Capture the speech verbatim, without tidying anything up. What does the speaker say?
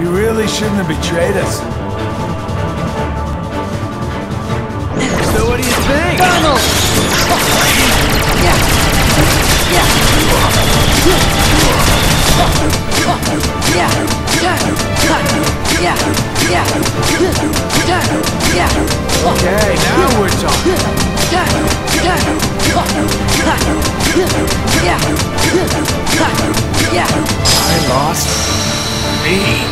You really shouldn't have betrayed us. So what do you think? Donald! Yeah. Yeah. Yeah. Yeah. Yeah. Yeah. Okay, now we're talking. Yeah. Yeah. I lost. Me.